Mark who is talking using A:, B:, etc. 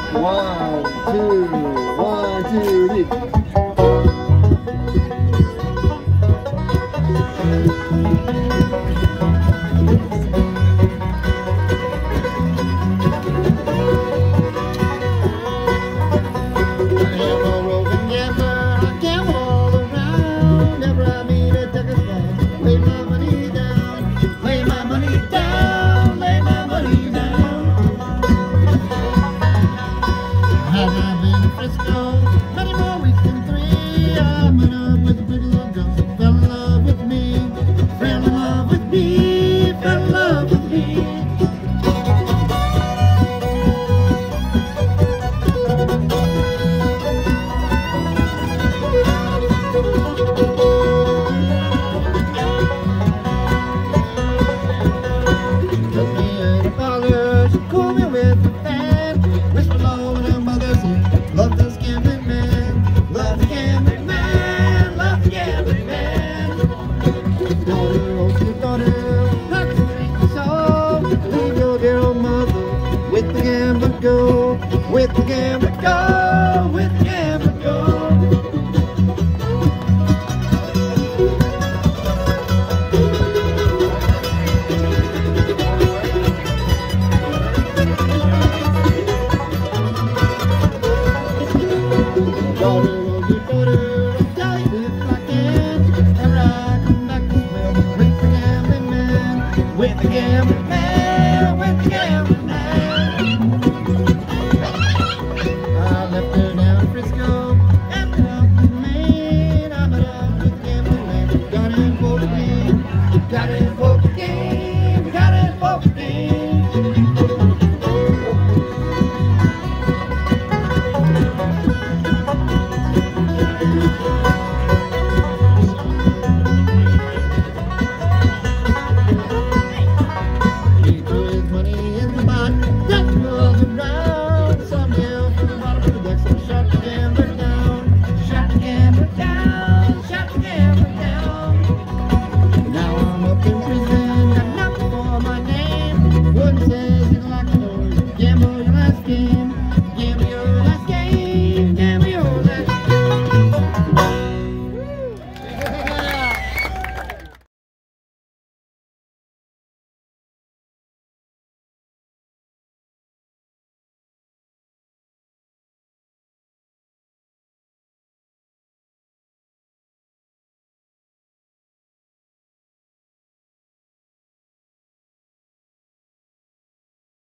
A: 1, 2, 1, 2, 3.
B: Roving gambler, I gamble all around. Never I meet a ticket fall. Lay my money down, lay my money down, lay my money down. Have I been in Frisco? Many more weeks than 3. I met up with a pretty little girl. She fell in love with me, fell in love with me, fell in love with me. Love this gambling man, love the gambling man, love the gambling man. Daughter, oh dear daughter, not to drink the soul. Leave your dear old mother, with the gambler go, with the gambler go, with the gambler go. Daughter, oh dear daughter, I'll tell you if I can. Ever I come back this way, with the gambling man, with the gambling man, with the gambling man. I left her down in Frisco, ended up in Maine. I met up with the gambling man, got in for the game, got in for the game, got in for the game. He threw his money in the pot, that was around.